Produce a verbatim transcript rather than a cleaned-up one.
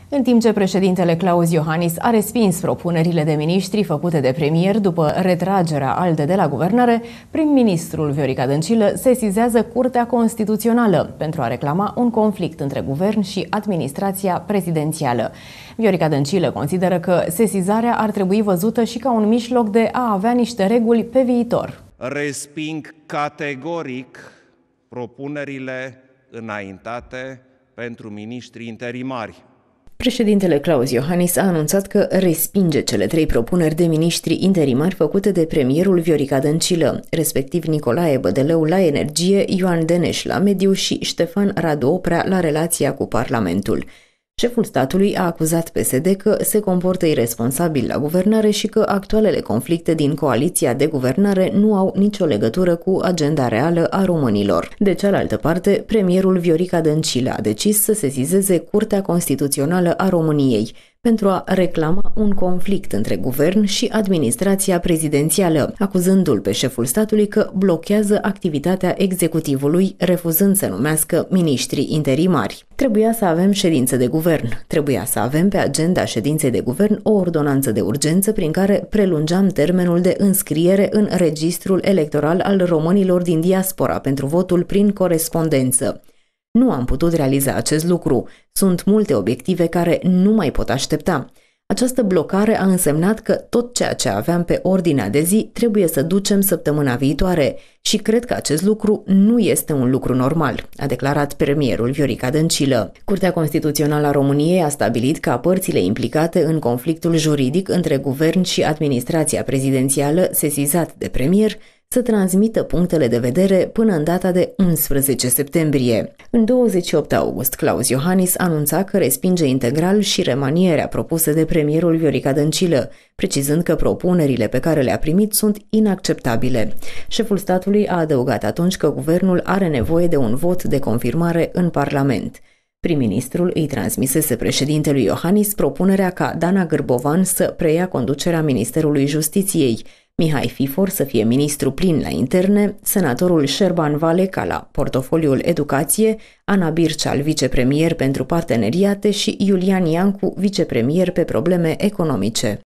În timp ce președintele Klaus Iohannis a respins propunerile de miniștri făcute de premier după retragerea ALDE de la guvernare, prim-ministrul Viorica Dăncilă sesizează Curtea Constituțională pentru a reclama un conflict între guvern și administrația prezidențială. Viorica Dăncilă consideră că sesizarea ar trebui văzută și ca un mijloc de a avea niște reguli pe viitor. Resping categoric propunerile înaintate pentru miniștri interimari. Președintele Klaus Iohannis a anunțat că respinge cele trei propuneri de miniștri interimari făcute de premierul Viorica Dăncilă, respectiv Nicolae Bădălău la energie, Ioan Deneș la mediu și Ștefan Radu Oprea la relația cu Parlamentul. Șeful statului a acuzat P S D că se comportă iresponsabil la guvernare și că actualele conflicte din coaliția de guvernare nu au nicio legătură cu agenda reală a românilor. De cealaltă parte, premierul Viorica Dăncilă a decis să sesizeze Curtea Constituțională a României pentru a reclama un conflict între guvern și administrația prezidențială, acuzându-l pe șeful statului că blochează activitatea executivului, refuzând să numească miniștri interimari. Trebuia să avem ședință de guvern. Trebuia să avem pe agenda ședinței de guvern o ordonanță de urgență prin care prelungeam termenul de înscriere în registrul electoral al românilor din diaspora pentru votul prin corespondență. Nu am putut realiza acest lucru. Sunt multe obiective care nu mai pot aștepta. Această blocare a însemnat că tot ceea ce aveam pe ordinea de zi trebuie să ducem săptămâna viitoare și cred că acest lucru nu este un lucru normal, a declarat premierul Viorica Dăncilă. Curtea Constituțională a României a stabilit ca părțile implicate în conflictul juridic între guvern și administrația prezidențială sesizat de premier să transmită punctele de vedere până în data de unsprezece septembrie. În douăzeci și opt august, Klaus Iohannis anunța că respinge integral și remanierea propusă de premierul Viorica Dăncilă, precizând că propunerile pe care le-a primit sunt inacceptabile. Șeful statului a adăugat atunci că guvernul are nevoie de un vot de confirmare în Parlament. Prim-ministrul îi transmisese președintelui Iohannis propunerea ca Dana Gârbovan să preia conducerea Ministerului Justiției, Mihai Fifor să fie ministru plin la interne, senatorul Șerban Valeca la portofoliul educație, Ana Birceal vicepremier pentru parteneriate și Iulian Iancu vicepremier pe probleme economice.